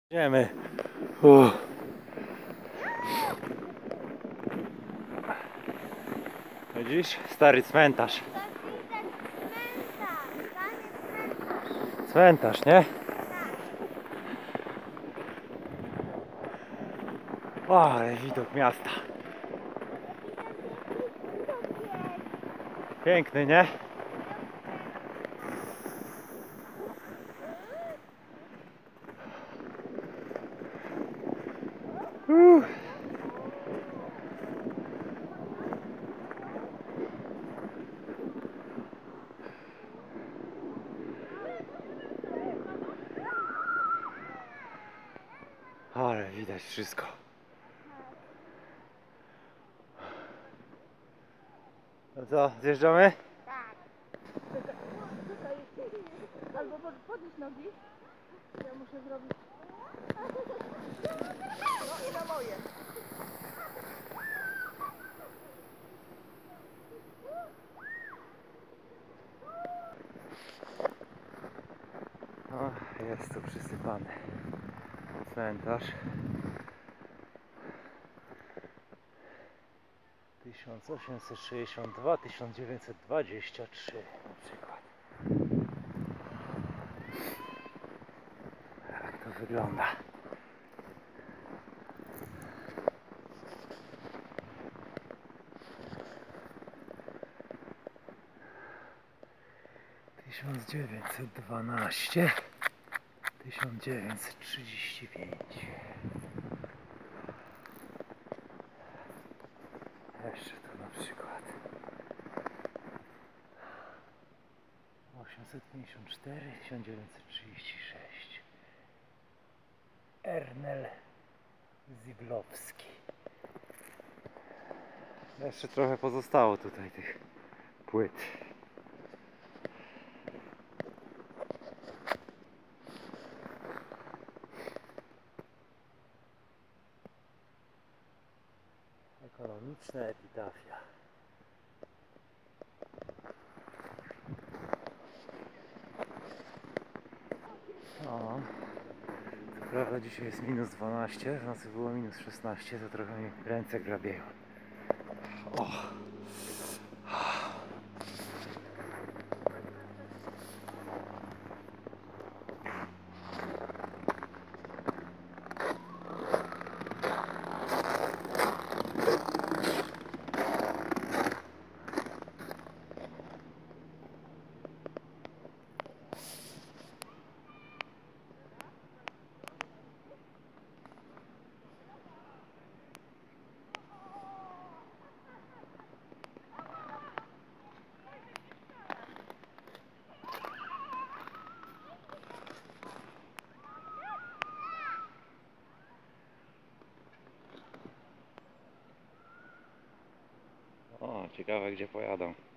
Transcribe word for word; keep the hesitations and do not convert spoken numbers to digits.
Idziemy. Uff. Widzisz? Stary cmentarz. Cmentarz, nie? O, ale widok miasta. Piękny, nie? Uff. Ale widać wszystko. No co, zjeżdżamy? Tak. Albo podnieś nogi. Ja muszę zrobić. No i na moje. O, jest tu przysypany cmentarz. tysiąc osiemset sześćdziesiąt dwa do tysiąc dziewięćset dwadzieścia trzy na przykład. Jak to wygląda? tysiąc dziewięćset dwanaście do tysiąc dziewięćset trzydzieści pięć. Jeszcze tu na przykład osiemset pięćdziesiąt cztery do tysiąc dziewięćset trzydzieści sześć. Ernel Ziblowski. Jeszcze trochę pozostało tutaj tych płyt. Ekonomiczna epitafia. O, co prawda dzisiaj jest minus dwanaście, w nocy było minus szesnaście, to trochę mi ręce grabieją. O. O, ciekawe gdzie pojadą.